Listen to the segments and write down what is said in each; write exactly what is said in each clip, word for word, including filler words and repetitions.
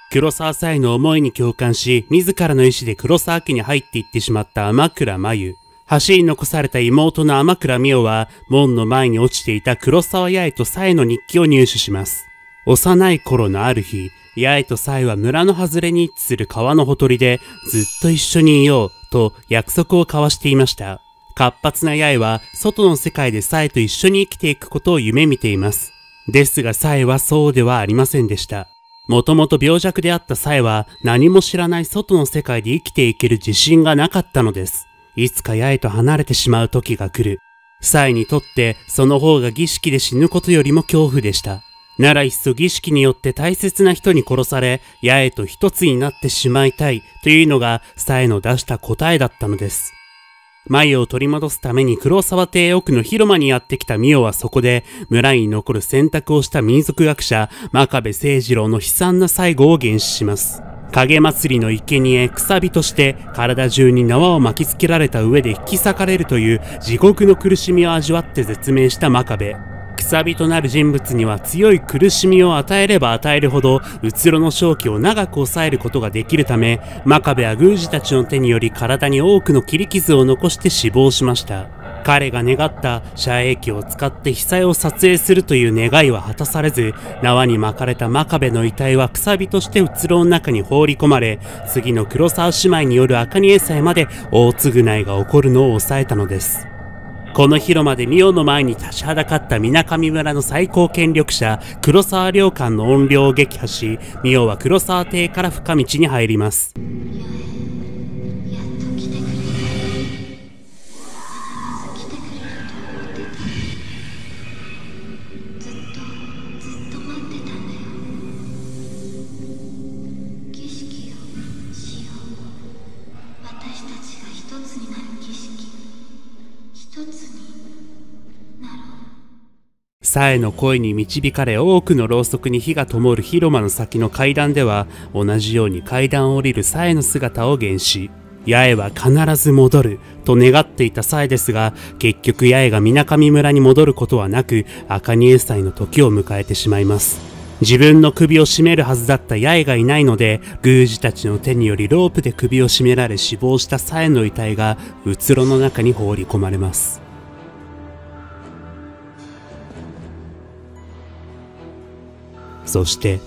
黒沢沙耶の思いに共感し、自らの意志で黒沢家に入っていってしまった天倉真由。橋に残された妹の天倉美代は、門の前に落ちていた黒沢八重と沙耶の日記を入手します。幼い頃のある日、八重と沙耶は村の外れに位置する川のほとりで、ずっと一緒にいよう、と約束を交わしていました。活発な八重は、外の世界で沙耶と一緒に生きていくことを夢見ています。ですが沙耶はそうではありませんでした。もともと病弱であった沙耶は、何も知らない外の世界で生きていける自信がなかったのです。いつか八重と離れてしまう時が来る。沙耶にとって、その方が儀式で死ぬことよりも恐怖でした。ならいっそ儀式によって大切な人に殺され、八重と一つになってしまいたいというのが沙耶の出した答えだったのです。真由を取り戻すために黒沢邸奥の広間にやってきた美代はそこで村に残る選択をした民族学者真壁清次郎の悲惨な最後を原始します。影祭りの生贄くさびとして体中に縄を巻きつけられた上で引き裂かれるという地獄の苦しみを味わって絶命した真壁。くさびとなる人物には強い苦しみを与えれば与えるほどうつろの正気を長く抑えることができるため、真壁は宮司たちの手により体に多くの切り傷を残して死亡しました。彼が願った遮影機を使って被災を撮影するという願いは果たされず、縄に巻かれた真壁の遺体はくさびとしてうつろの中に放り込まれ、次の黒沢姉妹による赤荷祭まで大償いが起こるのを抑えたのです。この広間で美代の前に立ちはだかった水上村の最高権力者黒沢良寛の怨霊を撃破し、美代は黒沢邸から深道に入ります。沙耶の声に導かれ多くのろうそくに火が灯る広間の先の階段では、同じように階段を降りる沙耶の姿を現し、八重は必ず戻ると願っていた沙耶ですが、結局八重が水上村に戻ることはなく、赤荷祭の時を迎えてしまいます。自分の首を絞めるはずだった八重がいないので、宮司たちの手によりロープで首を絞められ死亡した沙耶の遺体がうつろの中に放り込まれます。そして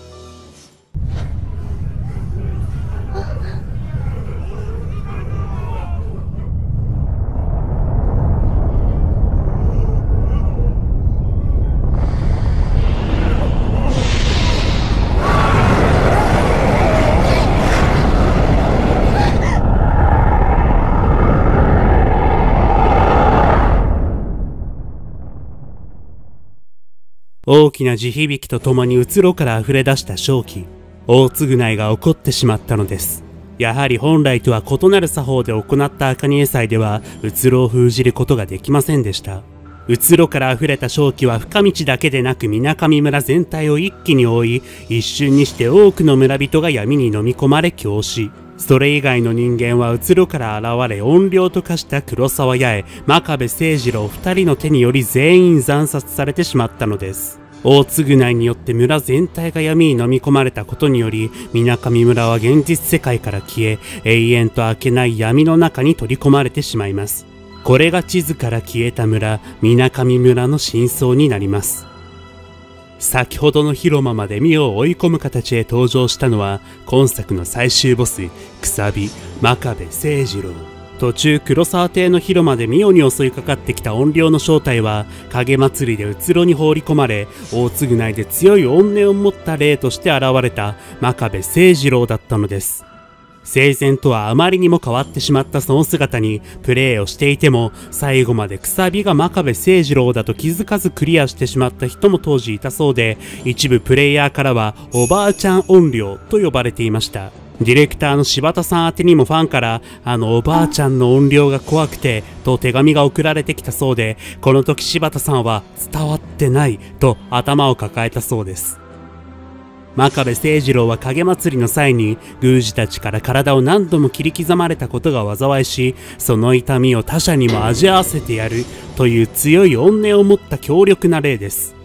大きな地響きとともにうつろから溢れ出した正気。大償いが起こってしまったのです。やはり本来とは異なる作法で行った赤荷祭では、うつろを封じることができませんでした。うつろから溢れた正気は深道だけでなく水上村全体を一気に覆い、一瞬にして多くの村人が闇に飲み込まれ狂死。それ以外の人間はうつろから現れ怨霊と化した黒沢八重、真壁清次郎二人の手により全員惨殺されてしまったのです。大償いによって村全体が闇に飲み込まれたことにより、水上村は現実世界から消え、永遠と明けない闇の中に取り込まれてしまいます。これが地図から消えた村、水上村の真相になります。先ほどの広間まで美代を追い込む形で登場したのは、今作の最終ボス、くさび、真壁清次郎。途中黒沢邸の広間で美代に襲いかかってきた怨霊の正体は、影祭りでうつろに放り込まれ、大償いで強い怨念を持った霊として現れた真壁清次郎だったのです。生前とはあまりにも変わってしまったその姿にプレイをしていても、最後までくさびが真壁清次郎だと気づかずクリアしてしまった人も当時いたそうで、一部プレイヤーからはおばあちゃん怨霊と呼ばれていました。ディレクターの柴田さん宛てにもファンからあのおばあちゃんの怨霊が怖くてと手紙が送られてきたそうで、この時柴田さんは伝わってないと頭を抱えたそうです。真壁清次郎は影祭りの際に宮司たちから体を何度も切り刻まれたことが災いし、その痛みを他者にも味わわせてやるという強い怨念を持った強力な霊です。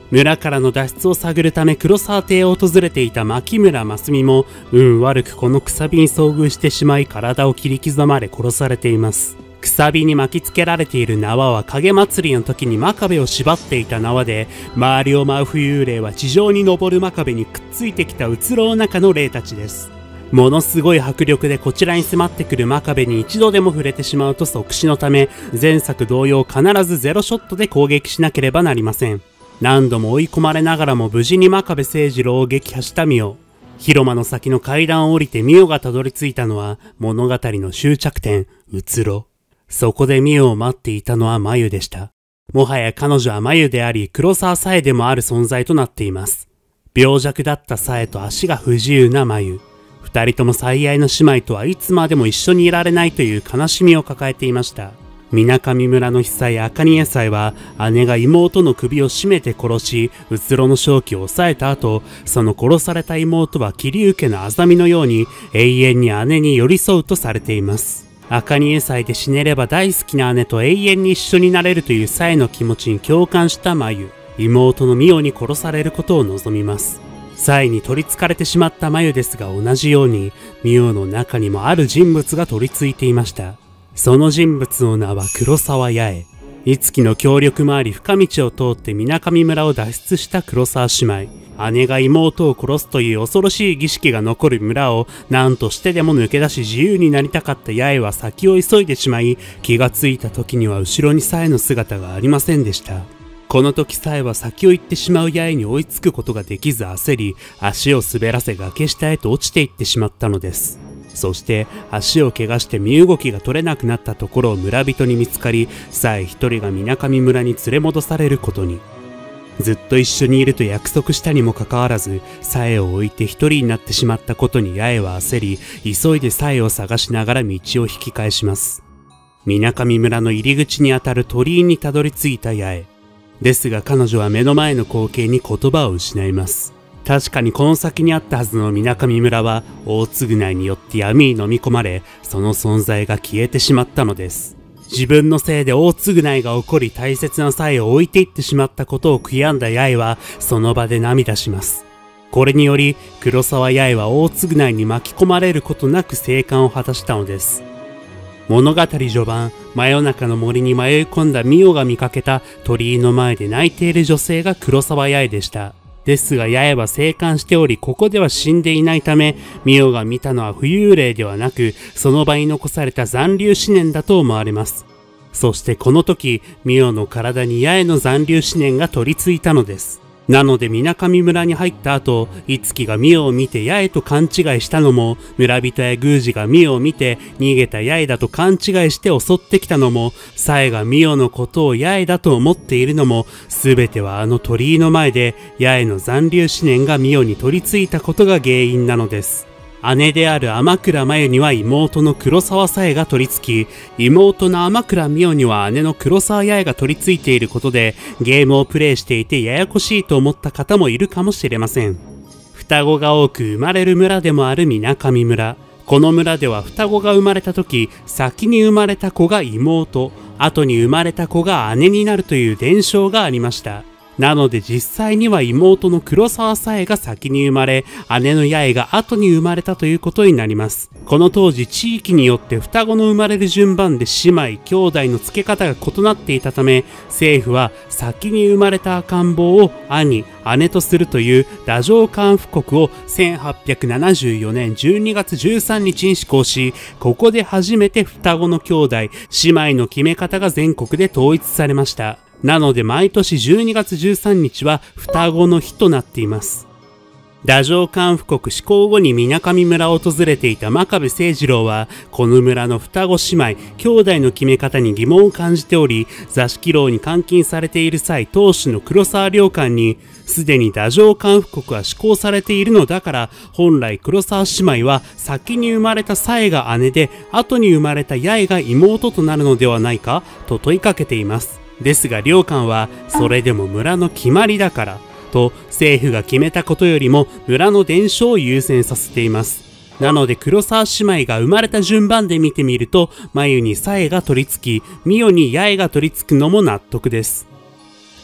村からの脱出を探るため黒沢邸を訪れていた牧村真澄も運悪くこのくさびに遭遇してしまい体を切り刻まれ殺されています。くさびに巻きつけられている縄は影祭りの時に真壁を縛っていた縄で、周りを舞う浮遊霊は地上に登る真壁にくっついてきたうつろの中の霊たちです。ものすごい迫力でこちらに迫ってくる真壁に一度でも触れてしまうと即死のため、前作同様必ずゼロショットで攻撃しなければなりません。何度も追い込まれながらも無事に真壁清次郎を撃破したミオ。広間の先の階段を降りてミオがたどり着いたのは物語の終着点、うつろ。そこでミオを待っていたのは眉でした。もはや彼女は眉であり黒沢さえでもある存在となっています。病弱だったさえと足が不自由な眉。二人とも最愛の姉妹とはいつまでも一緒にいられないという悲しみを抱えていました。水上村の久江赤荷祭は姉が妹の首を絞めて殺し、うつろの正気を抑えた後、その殺された妹は桐生家のあざみのように永遠に姉に寄り添うとされています。赤荷祭で死ねれば大好きな姉と永遠に一緒になれるというさえの気持ちに共感した眉。妹のミオに殺されることを望みます。さえに取り憑かれてしまった眉ですが、同じようにミオの中にもある人物が取り付いていました。その人物の名は黒沢八重。五木の協力もあり深道を通って水上村を脱出した黒沢姉妹。姉が妹を殺すという恐ろしい儀式が残る村を何としてでも抜け出し自由になりたかった八重は先を急いでしまい、気がついた時には後ろにさえの姿がありませんでした。この時さえは先を行ってしまう八重に追いつくことができず焦り、足を滑らせ崖下へと落ちていってしまったのです。そして足を怪我して身動きが取れなくなったところを村人に見つかり、さえ一人が水上村に連れ戻されることに。ずっと一緒にいると約束したにもかかわらず、さえを置いて一人になってしまったことに八重は焦り、急いでさえを探しながら道を引き返します。水上村の入り口にあたる鳥居にたどり着いた八重。ですが彼女は目の前の光景に言葉を失います。確かにこの先にあったはずの水上村は大償いによって闇に飲み込まれ、その存在が消えてしまったのです。自分のせいで大償いが起こり大切な際を置いていってしまったことを悔やんだ八重はその場で涙します。これにより黒沢八重は大償いに巻き込まれることなく生還を果たしたのです。物語序盤、真夜中の森に迷い込んだミオが見かけた鳥居の前で泣いている女性が黒沢八重でした。ですが八重は生還しており、ここでは死んでいないため、ミオが見たのは浮遊霊ではなく、その場に残された残留思念だと思われます。そしてこの時、ミオの体に八重の残留思念が取り付いたのです。なので水上村に入った後、五木がミオを見て八重と勘違いしたのも、村人や宮司がミオを見て逃げた八重だと勘違いして襲ってきたのも、サエがミオのことを八重だと思っているのも、すべてはあの鳥居の前で八重の残留思念がミオに取り付いたことが原因なのです。姉である天倉真由には妹の黒沢さえが取り付き、妹の天倉美代には姉の黒沢八重が取り付いていることで、ゲームをプレイしていてややこしいと思った方もいるかもしれません。双子が多く生まれる村でもある水上村。この村では双子が生まれた時、先に生まれた子が妹、後に生まれた子が姉になるという伝承がありました。なので実際には妹の黒沢さえが先に生まれ、姉の八重が後に生まれたということになります。この当時地域によって双子の生まれる順番で姉妹、兄弟の付け方が異なっていたため、政府は先に生まれた赤ん坊を兄、姉とするという太政官布告をせんはっぴゃくななじゅうよねんじゅうにがつじゅうさんにちに施行し、ここで初めて双子の兄弟、姉妹の決め方が全国で統一されました。なので毎年じゅうにがつじゅうさんにちは双子の日となっています。太政官布告施行後に水上村を訪れていた真壁清次郎は、この村の双子姉妹、兄弟の決め方に疑問を感じており、座敷牢に監禁されている際、当主の黒沢良官に、すでに太政官布告は施行されているのだから、本来黒沢姉妹は先に生まれたさえが姉で、後に生まれた八重が妹となるのではないか、と問いかけています。ですが良官は、それでも村の決まりだから、と政府が決めたことよりも村の伝承を優先させています。なので黒沢姉妹が生まれた順番で見てみると、眉にさえが取り付き、美代に八重が取り付くのも納得です。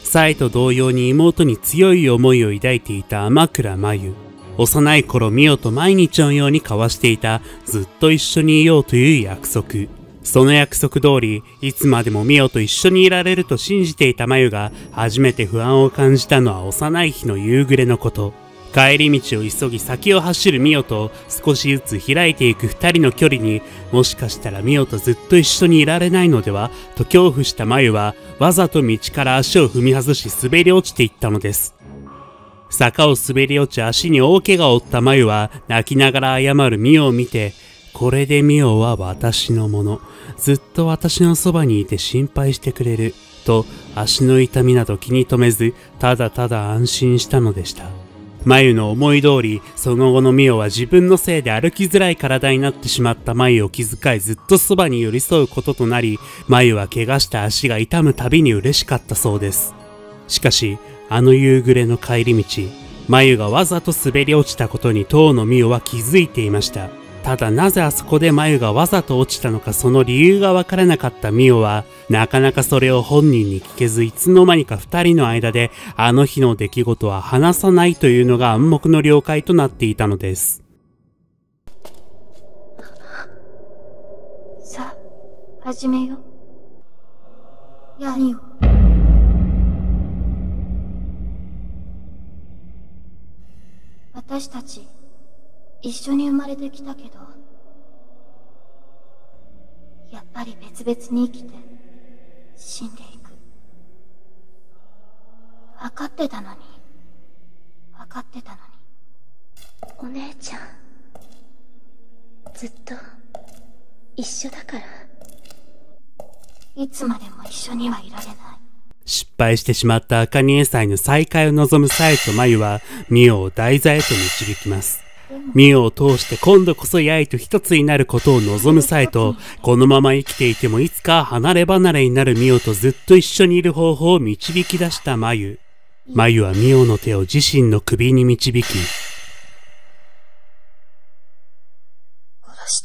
サイと同様に妹に強い思いを抱いていた天倉真由。幼い頃ミオと毎日のように交わしていたずっと一緒にいようという約束。その約束通り、いつまでもミオと一緒にいられると信じていた真由が初めて不安を感じたのは幼い日の夕暮れのこと。帰り道を急ぎ先を走るミオと少しずつ開いていく二人の距離に、もしかしたらミオとずっと一緒にいられないのではと恐怖した真由はわざと道から足を踏み外し滑り落ちていったのです。坂を滑り落ち足に大怪我を負った真由は泣きながら謝るミオを見て、これでミオは私のもの。ずっと私のそばにいて心配してくれる。と足の痛みなど気に留めず、ただただ安心したのでした。真由の思い通り、その後のミオは自分のせいで歩きづらい体になってしまった真由を気遣いずっとそばに寄り添うこととなり、真由は怪我した足が痛むたびに嬉しかったそうです。しかし、あの夕暮れの帰り道、真由がわざと滑り落ちたことに当のミオは気づいていました。ただなぜあそこで真由がわざと落ちたのかその理由がわからなかったミオは、なかなかそれを本人に聞けずいつの間にか二人の間であの日の出来事は話さないというのが暗黙の了解となっていたのです。 さあ、始めよ。何を。私たち一緒に生まれてきたけど、やっぱり別々に生きて死んでいく。分かってたのに分かってたのに。お姉ちゃんずっと一緒だから、いつまでも一緒にはいられない。 失敗してしまった茜江祭の再会を望むサエと真由はミオを題材へと導きます。ミオを通して今度こそ八重と一つになることを望むサエと、このまま生きていてもいつか離れ離れになるミオとずっと一緒にいる方法を導き出した真由。真由はミオの手を自身の首に導き、殺して。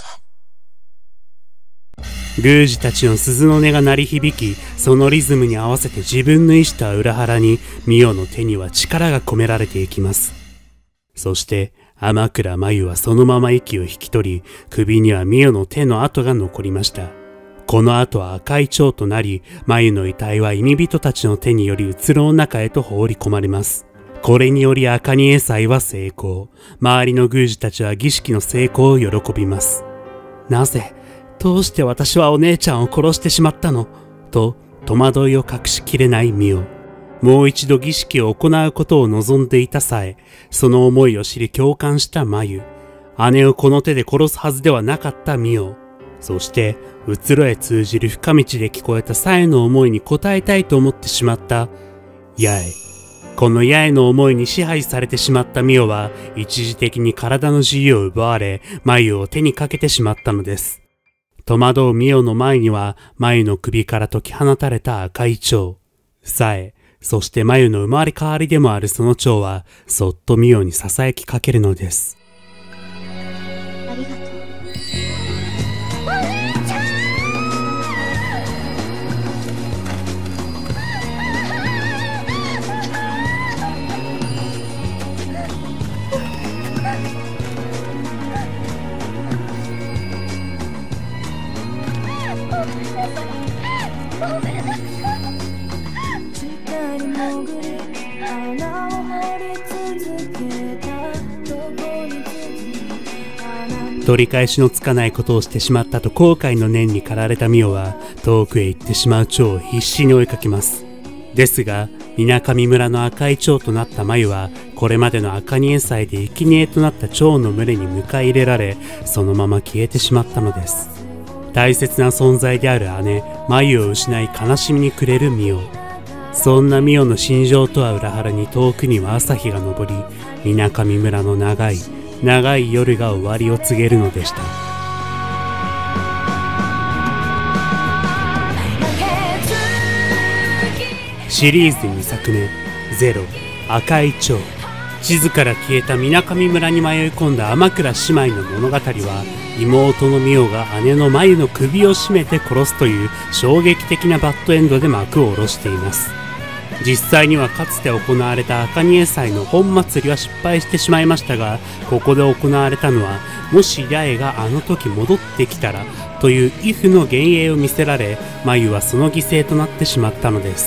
宮司たちの鈴の音が鳴り響き、そのリズムに合わせて自分の意志とは裏腹にミオの手には力が込められていきます。そして天倉真由はそのまま息を引き取り、首にはミオの手の跡が残りました。この後は赤い蝶となり、真由の遺体は忌人たちの手によりうつろの中へと放り込まれます。これにより茜江祭は成功。周りの宮司たちは儀式の成功を喜びます。なぜ、どうして私はお姉ちゃんを殺してしまったのと戸惑いを隠しきれないミオ。もう一度儀式を行うことを望んでいたさえ、その思いを知り共感した真由。姉をこの手で殺すはずではなかったミオ。そして、うつろへ通じる深道で聞こえたさえの思いに応えたいと思ってしまった八重。この八重の思いに支配されてしまったミオは、一時的に体の自由を奪われ、真由を手にかけてしまったのです。戸惑うミオの前には、真由の首から解き放たれた赤い蝶。さえ、そして真由の生まれ変わりでもあるその蝶は、そっとミオに囁きかけるのです。 ありがとう。 取り返しのつかないことをしてしまったと後悔の念に駆られたミオは遠くへ行ってしまう蝶を必死に追いかけます。ですが水上村の赤い蝶となった真由はこれまでの茜江祭で生贄となった蝶の群れに迎え入れられ、そのまま消えてしまったのです。大切な存在である姉真由を失い悲しみに暮れるミオ。そんなミオの心情とは裏腹に遠くには朝日が昇り、水上村の長い長い夜が終わりを告げるのでした。シリーズにさくめ、ゼロ、赤い蝶。地図から消えた水上村に迷い込んだ天倉姉妹の物語は、妹の美代が姉の真由の首を絞めて殺すという衝撃的なバッドエンドで幕を下ろしています。 実際にはかつて行われた赤荷祭の本祭りは失敗してしまいましたが、ここで行われたのは、もし八重があの時戻ってきたらという畏怖の幻影を見せられ、眉はその犠牲となってしまったのです。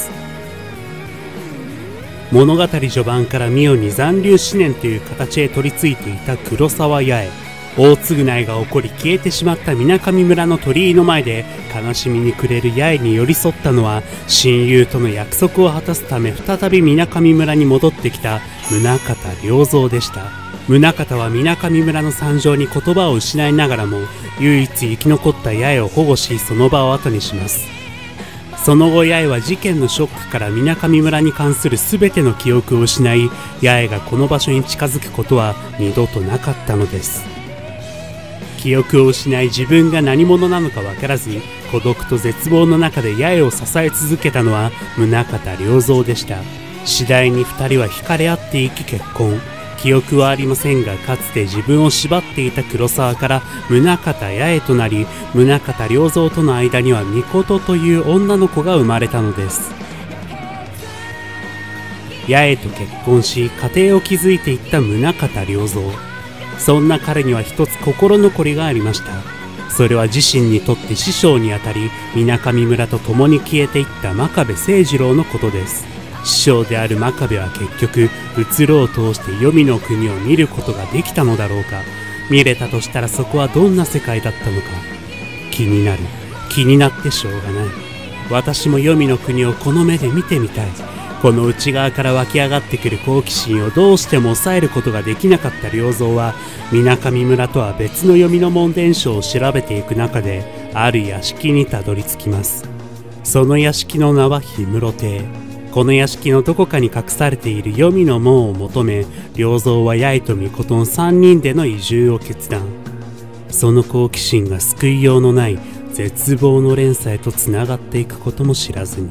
物語序盤から美代に残留思念という形へ取り付いていた黒沢八重。大償いが起こり消えてしまった水上村の鳥居の前で悲しみに暮れる八重に寄り添ったのは、親友との約束を果たすため再び水上村に戻ってきた宗像良三でした。宗像は水上村の惨状に言葉を失いながらも唯一生き残った八重を保護し、その場を後にします。その後八重は事件のショックから水上村に関する全ての記憶を失い、八重がこの場所に近づくことは二度となかったのです。記憶を失い自分が何者なのか分からず、孤独と絶望の中で八重を支え続けたのは宗像良三でした。次第に二人は惹かれ合っていき結婚。記憶はありませんが、かつて自分を縛っていた黒沢から宗像八重となり、宗像良三との間には巫女という女の子が生まれたのです。八重と結婚し家庭を築いていった宗像良三。そんな彼には一つ心残りがありました。それは自身にとって師匠にあたり水上村と共に消えていった真壁清次郎のことです。師匠である真壁は結局うろを通して黄泉の国を見ることができたのだろうか。見れたとしたらそこはどんな世界だったのか。気になる、気になってしょうがない。私も黄泉の国をこの目で見てみたい。この内側から湧き上がってくる好奇心をどうしても抑えることができなかった良三は、水上村とは別の黄泉の門伝書を調べていく中である屋敷にたどり着きます。その屋敷の名は氷室邸。この屋敷のどこかに隠されている黄泉の門を求め、良三は八重と巫女のさんにんでの移住を決断。その好奇心が救いようのない絶望の連鎖へとつながっていくことも知らずに、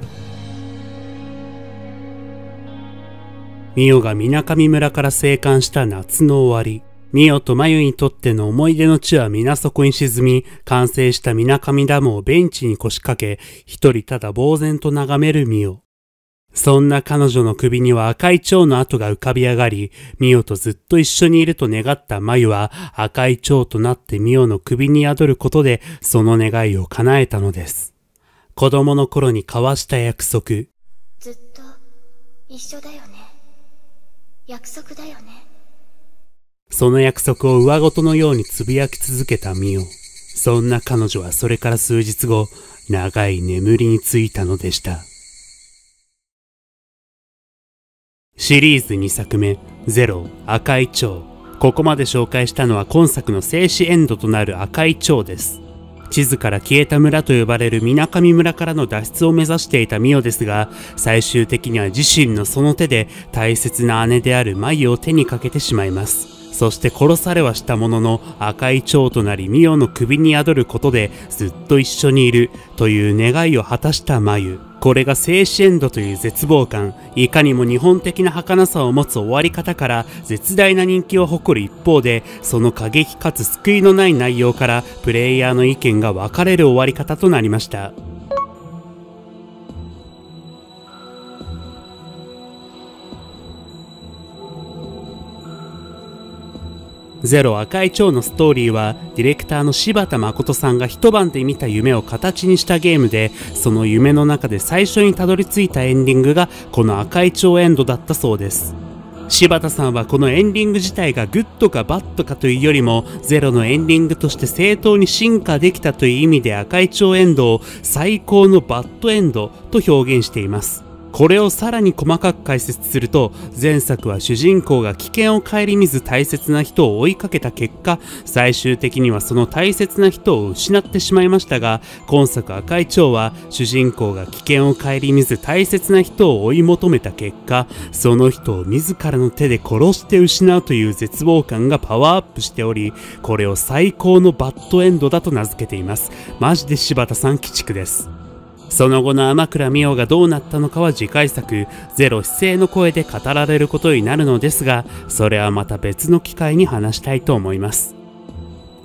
美代が水上村から生還した夏の終わり、美代と眉にとっての思い出の地は水底に沈み、完成した水上ダムをベンチに腰掛け、一人ただ呆然と眺める美代。そんな彼女の首には赤い蝶の跡が浮かび上がり、美代とずっと一緒にいると願った眉は赤い蝶となって美代の首に宿ることでその願いを叶えたのです。子供の頃に交わした約束。 ずっと一緒だよね。約束だよね。 その約束を上事のようにつぶやき続けた美代。そんな彼女はそれから数日後、長い眠りについたのでした。シリーズにさくめ、ゼロ、赤い蝶。ここまで紹介したのは今作の静止エンドとなる赤い蝶です。地図から消えた村と呼ばれる水上村からの脱出を目指していた美代ですが、最終的には自身のその手で大切な姉である眉を手にかけてしまいます。そして殺されはしたものの赤い蝶となり美代の首に宿ることでずっと一緒にいるという願いを果たした眉。これが静止エンドという絶望感、いかにも日本的な儚さを持つ終わり方から絶大な人気を誇る一方で、その過激かつ救いのない内容からプレイヤーの意見が分かれる終わり方となりました。ゼロ赤い蝶のストーリーはディレクターの柴田誠さんが一晩で見た夢を形にしたゲームで、その夢の中で最初にたどり着いたエンディングがこの赤い蝶エンドだったそうです。柴田さんはこのエンディング自体がグッドかバッドかというよりも、ゼロのエンディングとして正当に進化できたという意味で赤い蝶エンドを最高のバッドエンドと表現しています。これをさらに細かく解説すると、前作は主人公が危険を顧みず大切な人を追いかけた結果、最終的にはその大切な人を失ってしまいましたが、今作赤い蝶は主人公が危険を顧みず大切な人を追い求めた結果、その人を自らの手で殺して失うという絶望感がパワーアップしており、これを最高のバッドエンドだと名付けています。マジで柴田さん鬼畜です。その後の天倉美代がどうなったのかは次回作ゼロ姿勢の声で語られることになるのですが、それはまた別の機会に話したいと思います。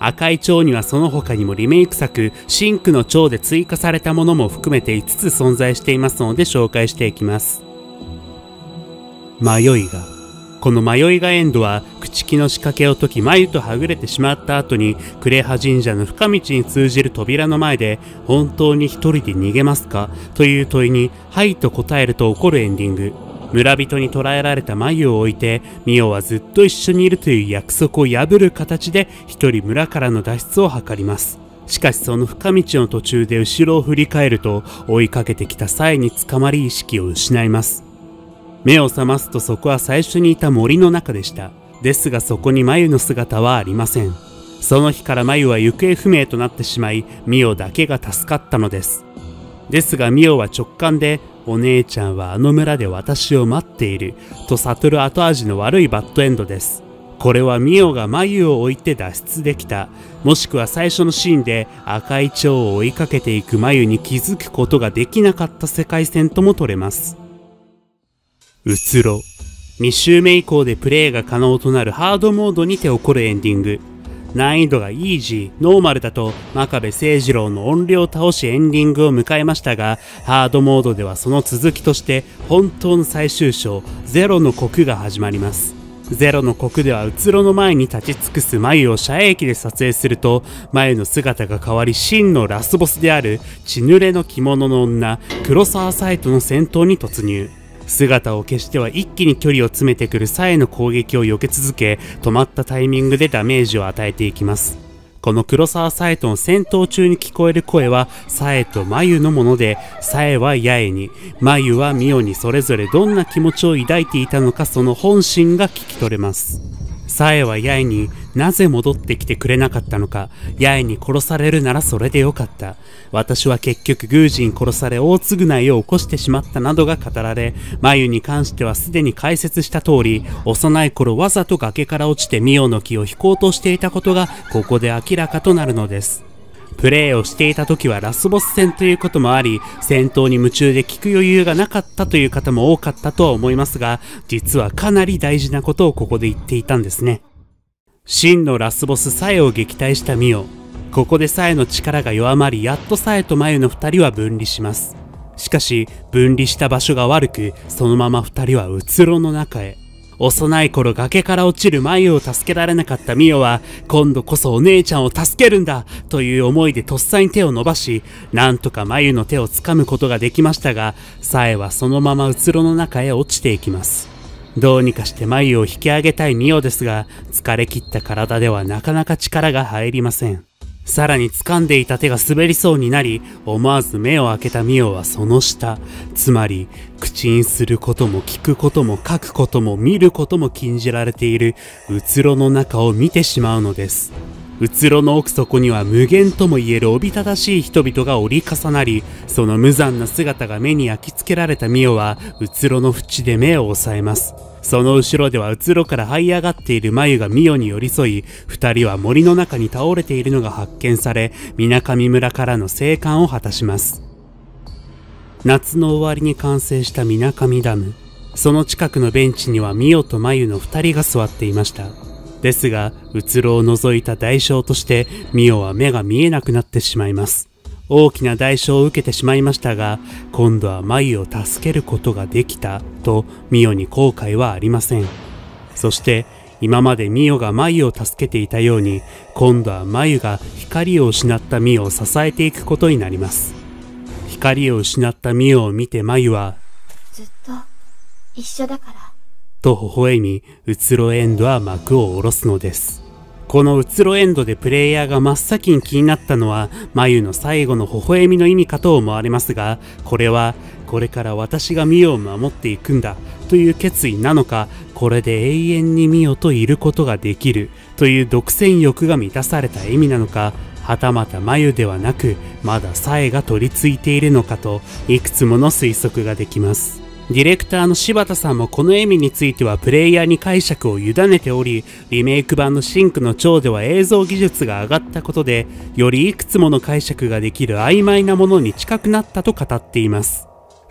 赤い蝶にはその他にもリメイク作シンクの蝶で追加されたものも含めていつつ存在していますので紹介していきます。迷いが。この迷いがエンドは朽木の仕掛けを解き眉とはぐれてしまった後にクレハ神社の深道に通じる扉の前で本当に一人で逃げますかという問いにはいと答えると起こるエンディング。村人に捕らえられた眉を置いてミオはずっと一緒にいるという約束を破る形で一人村からの脱出を図ります。しかしその深道の途中で後ろを振り返ると追いかけてきたサエに捕まり意識を失います。目を覚ますとそこは最初にいた森の中でした。ですがそこに眉の姿はありません。その日から眉は行方不明となってしまい、ミオだけが助かったのです。ですがミオは直感で、お姉ちゃんはあの村で私を待っていると悟る後味の悪いバッドエンドです。これはミオが眉を置いて脱出できた、もしくは最初のシーンで赤い蝶を追いかけていく眉に気づくことができなかった世界線とも取れます。うつろ。に周目以降でプレイが可能となるハードモードにて起こるエンディング。難易度がイージー、ノーマルだと真壁誠二郎の怨霊を倒しエンディングを迎えましたが、ハードモードではその続きとして本当の最終章、ゼロの刻が始まります。ゼロの刻ではうつろの前に立ち尽くす眉を遮影機で撮影すると、眉の姿が変わり真のラスボスである血濡れの着物の女、黒沢サエとの戦闘に突入。姿を消しては一気に距離を詰めてくるサエの攻撃を避け続け、止まったタイミングでダメージを与えていきます。この黒沢サエとの戦闘中に聞こえる声はサエと眉のもので、サエは八重に、眉はミオにそれぞれどんな気持ちを抱いていたのか、その本心が聞き取れます。サエは八重になぜ戻ってきてくれなかったのか、八重に殺されるならそれでよかった。私は結局宮司に殺され大償いを起こしてしまったなどが語られ、眉に関してはすでに解説した通り、幼い頃わざと崖から落ちてミオの木を引こうとしていたことがここで明らかとなるのです。プレイをしていた時はラスボス戦ということもあり、戦闘に夢中で聞く余裕がなかったという方も多かったとは思いますが、実はかなり大事なことをここで言っていたんですね。真のラスボスサエを撃退したミオ。ここでサエの力が弱まり、やっとサエと眉の二人は分離します。しかし分離した場所が悪く、そのまま二人はうつろの中へ。幼い頃崖から落ちる眉を助けられなかったミオは、今度こそお姉ちゃんを助けるんだという思いでとっさに手を伸ばし、なんとか眉の手を掴むことができましたが、サエはそのままうつろの中へ落ちていきます。どうにかして眉を引き上げたいミオですが、疲れ切った体ではなかなか力が入りません。さらに掴んでいた手が滑りそうになり、思わず目を開けたミオはその下、つまり口にすることも聞くことも書くことも見ることも禁じられているうつろの中を見てしまうのです。うつろの奥底には無限とも言えるおびただしい人々が折り重なり、その無残な姿が目に焼き付けられたミオはうつろの縁で目を押さえます。その後ろではうつろから這い上がっている眉がミオに寄り添い、二人は森の中に倒れているのが発見され、水上村からの生還を果たします。夏の終わりに完成した水上ダム。その近くのベンチにはミオと眉の二人が座っていました。ですが、うつろを除いた代償として、ミオは目が見えなくなってしまいます。大きな代償を受けてしまいましたが、今度は眉を助けることができたとミオに後悔はありません。そして今までミオが眉を助けていたように、今度は眉が光を失ったミオを支えていくことになります。光を失ったミオを見て眉は、 ずっと一緒だからと微笑み、うつろエンドは幕を下ろすのです。このうつろエンドでプレイヤーが真っ先に気になったのは、眉の最後の微笑みの意味かと思われますが、これは、これから私がミオを守っていくんだという決意なのか、これで永遠にミオといることができるという独占欲が満たされた意味なのか、はたまた眉ではなく、まだサエが取り付いているのかと、いくつもの推測ができます。ディレクターの柴田さんもこの意味についてはプレイヤーに解釈を委ねており、リメイク版のシンクの蝶では映像技術が上がったことで、よりいくつもの解釈ができる曖昧なものに近くなったと語っています。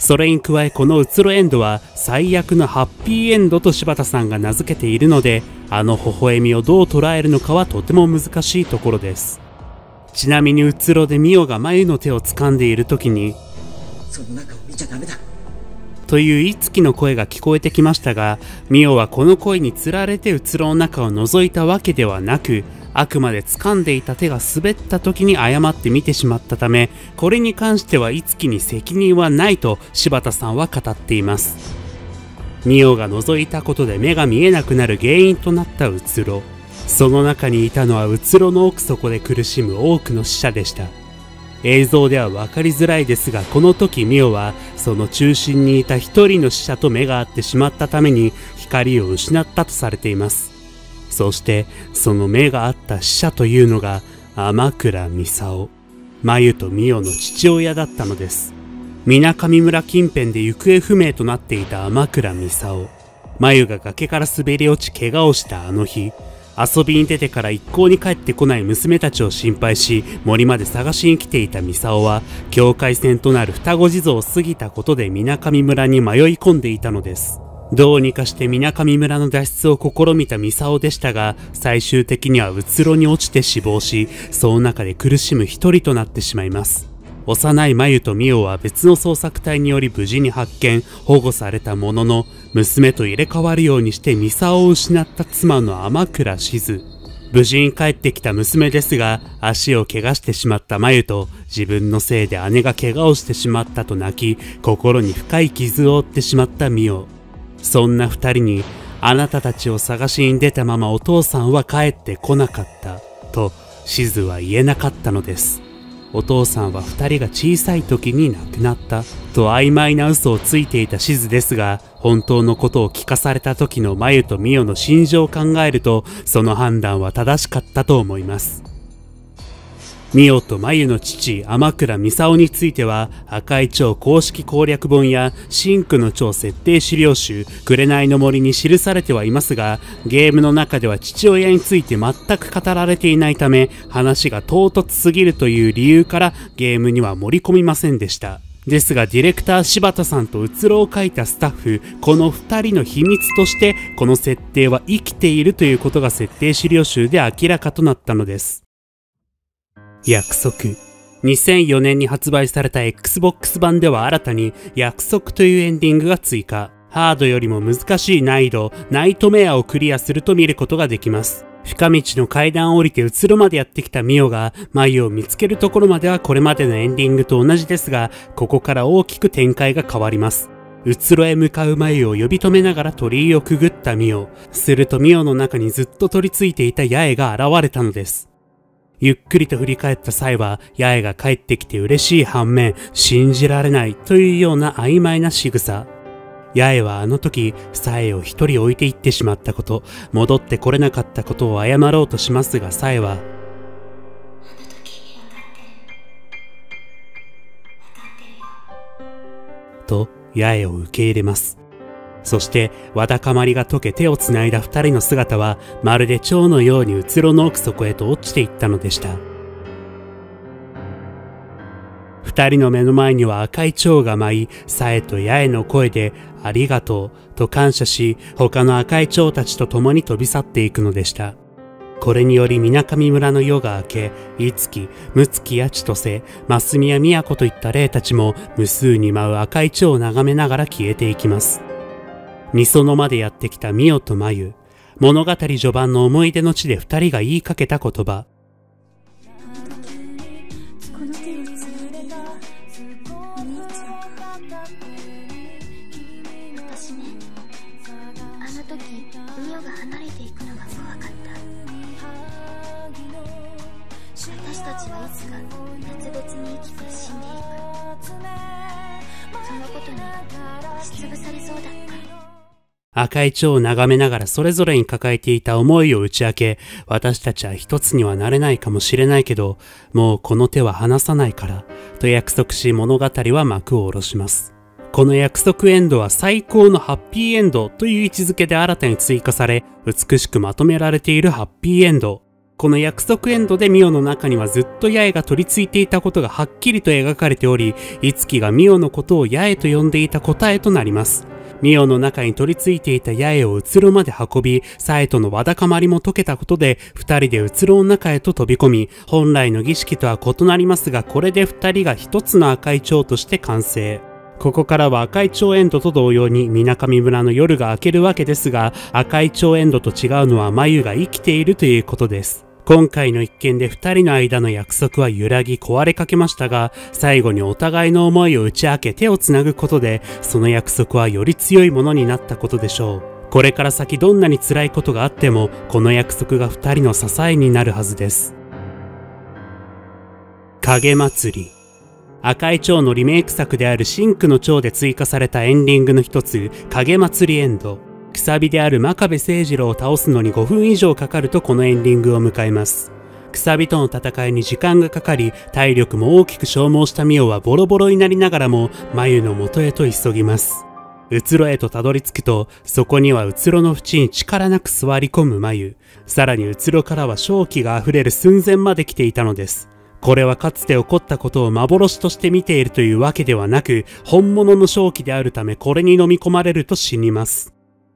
それに加えこのうつろエンドは最悪のハッピーエンドと柴田さんが名付けているので、あの微笑みをどう捉えるのかはとても難しいところです。ちなみにうつろでミオが眉の手を掴んでいる時に、 その中を見ちゃダメだといういつきの声が聞こえてきましたが、ミオはこの声につられてうつろの中を覗いたわけではなく、あくまで掴んでいた手が滑った時に誤って見てしまったため、これに関してはいつきに責任はないと柴田さんは語っています。ミオが覗いたことで目が見えなくなる原因となったうつろ。その中にいたのはうつろの奥底で苦しむ多くの死者でした。映像では分かりづらいですが、この時ミオはその中心にいた一人の死者と目が合ってしまったために光を失ったとされています。そしてその目が合った死者というのが天倉操、眉とミオの父親だったのです。水上村近辺で行方不明となっていた天倉操、眉が崖から滑り落ち怪我をしたあの日、遊びに出てから一向に帰ってこない娘たちを心配し森まで探しに来ていたミサオは、境界線となる双子地蔵を過ぎたことで水上村に迷い込んでいたのです。どうにかして水上村の脱出を試みたミサオでしたが、最終的にはうつろに落ちて死亡し、その中で苦しむ一人となってしまいます。幼い眉とミオは別の捜索隊により無事に発見保護されたものの、娘と入れ替わるようにしてミサオを失った妻の天倉静。無事に帰ってきた娘ですが、足を怪我してしまった眉と自分のせいで姉が怪我をしてしまったと泣き、心に深い傷を負ってしまったミオ。そんな二人に、あなたたちを探しに出たままお父さんは帰ってこなかったと静は言えなかったのです。お父さんは二人が小さい時に亡くなったと曖昧な嘘をついていた静ですが、本当のことを聞かされた時の眉とミオの心情を考えると、その判断は正しかったと思います。ミオと眉の父天倉操については、赤い蝶公式攻略本や真紅の蝶設定資料集紅の森に記されてはいますが、ゲームの中では父親について全く語られていないため、話が唐突すぎるという理由からゲームには盛り込みませんでした。ですがディレクター柴田さんとうつろを書いたスタッフ、このふたりの秘密としてこの設定は生きているということが設定資料集で明らかとなったのです。約束。にせんよねんに発売された Xbox 版では新たに約束というエンディングが追加。ハードよりも難しい難易度、ナイトメアをクリアすると見ることができます。深道の階段を降りてうつろまでやってきたミオが眉を見つけるところまではこれまでのエンディングと同じですが、ここから大きく展開が変わります。うつろへ向かう眉を呼び止めながら鳥居をくぐったミオ。するとミオの中にずっと取り付いていた八重が現れたのです。ゆっくりと振り返った際は、八重が帰ってきて嬉しい反面、信じられないというような曖昧な仕草。八重はあの時、サエを一人置いていってしまったこと、戻ってこれなかったことを謝ろうとしますが、サエは、と、八重を受け入れます。そして、わだかまりが解け手をつないだ二人の姿は、まるで蝶のようにうつろの奥底へと落ちていったのでした。二人の目の前には赤い蝶が舞い、サエと八重の声で、ありがとう、と感謝し、他の赤い蝶たちと共に飛び去っていくのでした。これにより水上村の夜が明け、いつき、むつきやちとせ、ますみやみやこといった霊たちも、無数に舞う赤い蝶を眺めながら消えていきます。みそのまでやってきたミオと眉。物語序盤の思い出の地で二人が言いかけた言葉。 私ね、あの時ミオが離れていくのが怖かった。私たちはいつか別々に生きて死んでいく。そのことに押しつぶされそうだった。 赤い蝶を眺めながらそれぞれに抱えていた思いを打ち明け、私たちは一つにはなれないかもしれないけど、もうこの手は離さないから、と約束し物語は幕を下ろします。この約束エンドは最高のハッピーエンドという位置づけで新たに追加され、美しくまとめられているハッピーエンド。 この約束エンドでミオの中にはずっと八重が取り付いていたことがはっきりと描かれており、五木がミオのことを八重と呼んでいた答えとなります。ミオの中に取り付いていた八重をうつろまで運び、サエとのわだかまりも解けたことで、二人でうつろの中へと飛び込み、本来の儀式とは異なりますが、これで二人が一つの赤い蝶として完成。ここからは赤い蝶エンドと同様に水上村の夜が明けるわけですが、赤い蝶エンドと違うのは眉が生きているということです。今回の一件で二人の間の約束は揺らぎ壊れかけましたが、最後にお互いの思いを打ち明け手をつなぐことで、その約束はより強いものになったことでしょう。これから先どんなに辛いことがあっても、この約束が二人の支えになるはずです。影祭り。赤い蝶のリメイク作である真紅の蝶で追加されたエンディングの一つ、影祭りエンド。くさびである真壁誠二郎を倒すのにごふん以上かかるとこのエンディングを迎えます。くさびとの戦いに時間がかかり、体力も大きく消耗したミオはボロボロになりながらも、眉の元へと急ぎます。うつろへとたどり着くと、そこにはうつろの縁に力なく座り込む眉。さらにうつろからは正気が溢れる寸前まで来ていたのです。これはかつて起こったことを幻として見ているというわけではなく、本物の正気であるためこれに飲み込まれると死にます。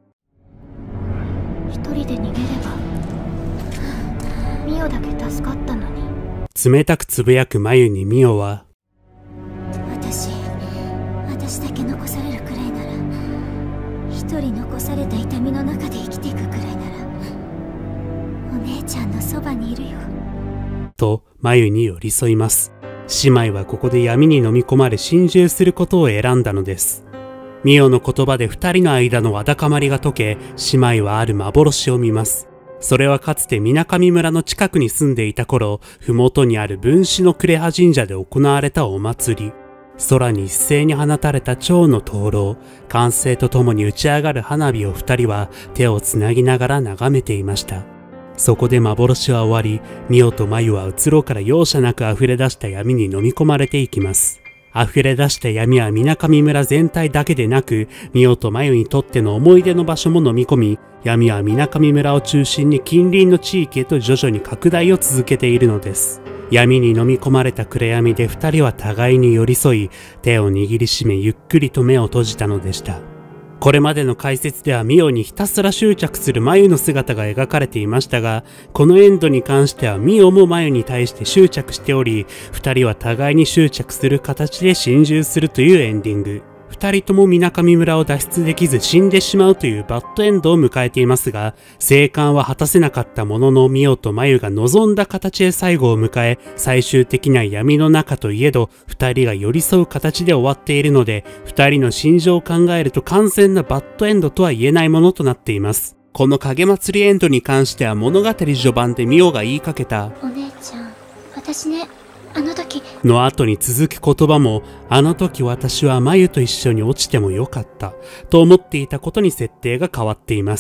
一人で逃げればミオだけ助かったのに。 冷たくつぶやく眉にミオは、 私私だけ残されるくらいなら、一人残された痛みの中で生きていくくらいなら、お姉ちゃんのそばにいるよと眉に寄り添います。姉妹はここで闇に飲み込まれ心中することを選んだのです。ミオの言葉で二人の間のわだかまりが解け、姉妹はある幻を見ます。それはかつて水上村の近くに住んでいた頃、ふもとにある分子の呉羽神社で行われたお祭り。空に一斉に放たれた蝶の灯籠、歓声とともに打ち上がる花火を二人は手をつなぎながら眺めていました。そこで幻は終わり、ミオと眉はうつろから容赦なく溢れ出した闇に飲み込まれていきます。溢れ出した闇は水上村全体だけでなく、ミオと眉にとっての思い出の場所も飲み込み、闇は水上村を中心に近隣の地域へと徐々に拡大を続けているのです。闇に飲み込まれた暗闇で二人は互いに寄り添い、手を握りしめゆっくりと目を閉じたのでした。これまでの解説ではミオにひたすら執着する眉の姿が描かれていましたが、このエンドに関してはミオも眉に対して執着しており、二人は互いに執着する形で心中するというエンディング。二人とも水上村を脱出できず死んでしまうというバッドエンドを迎えていますが、生還は果たせなかったもののミオと眉が望んだ形で最後を迎え、最終的な闇の中といえど二人が寄り添う形で終わっているので、二人の心情を考えると完全なバッドエンドとは言えないものとなっています。この影祭りエンドに関しては物語序盤でミオが言いかけたお姉ちゃん、私ね、あの時の後に続く言葉も、あの時私は眉と一緒に落ちてもよかったと思っていたことに設定が変わっています。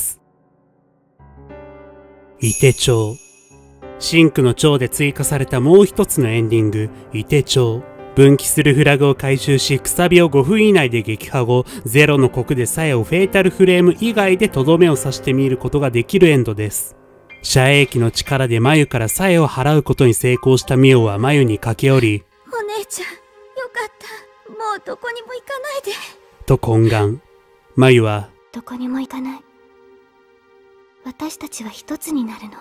伊手帳。真紅の蝶で追加されたもう一つのエンディング、伊手帳。分岐するフラグを回収し、くさびをごふん以内で撃破後、ゼロの刻でさえをフェイタルフレーム以外でとどめを刺してみることができるエンドです。遮影機の力で眉からさえを払うことに成功したミオは眉に駆け寄り、 お姉ちゃん、よかった。もうどこにも行かないで。 と懇願。眉は、 どこにも行かない。私たちは一つになるの。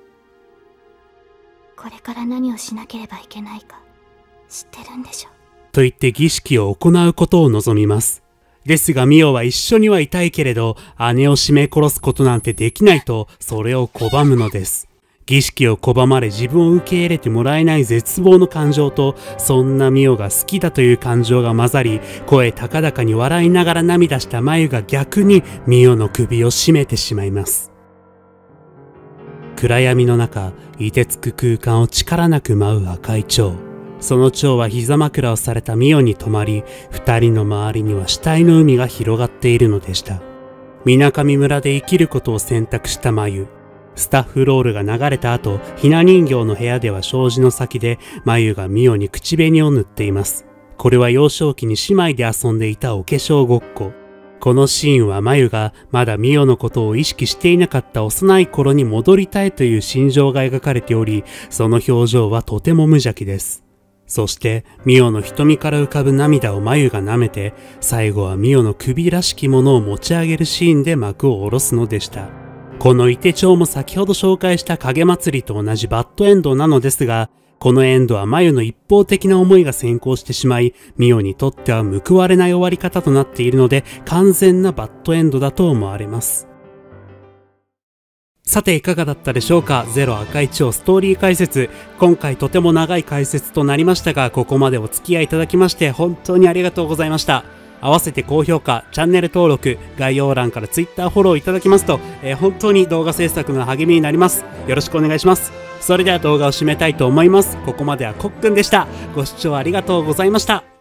これから何をしなければいけないか知ってるんでしょ。 と言って儀式を行うことを望みます。ですがミオは一緒にはいたいけれど、姉を絞め殺すことなんてできないと、それを拒むのです。儀式を拒まれ自分を受け入れてもらえない絶望の感情と、そんなミオが好きだという感情が混ざり、声高々に笑いながら涙した眉が逆にミオの首を絞めてしまいます。暗闇の中、凍てつく空間を力なく舞う赤い蝶。その蝶は膝枕をされたミオに止まり、二人の周りには死体の海が広がっているのでした。水上村で生きることを選択した眉。スタッフロールが流れた後、ひな人形の部屋では障子の先で眉がミオに口紅を塗っています。これは幼少期に姉妹で遊んでいたお化粧ごっこ。 このシーンはまゆがまだミオのことを意識していなかった幼い頃に戻りたいという心情が描かれており、その表情はとても無邪気です。そしてミオの瞳から浮かぶ涙をまゆが舐めて、最後はミオの首らしきものを持ち上げるシーンで幕を下ろすのでした。このイテチョウも先ほど紹介した影祭りと同じバッドエンドなのですが、このエンドはまゆの一方的な思いが先行してしまい、ミオにとっては報われない終わり方となっているので、完全なバッドエンドだと思われます。さていかがだったでしょうか。ゼロ赤い蝶ストーリー解説。今回とても長い解説となりましたが、ここまでお付き合いいただきまして本当にありがとうございました。合わせて高評価、チャンネル登録、概要欄から Twitter フォローいただきますと、えー、本当に動画制作の励みになります。よろしくお願いします。それでは動画を締めたいと思います。ここまではコックンでした。ご視聴ありがとうございました。